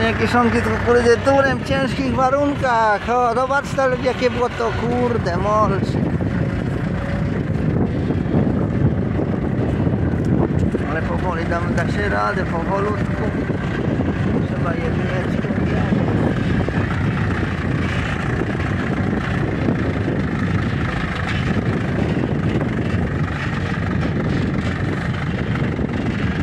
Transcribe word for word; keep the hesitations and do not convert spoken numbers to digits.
nie kiszonki, tylko kurde turem w ciężkich warunkach. O, zobacz to, jakie było to, kurde, molczyk. Ale powoli damy, da się radę, powolutku. Trzeba jedyneczkę.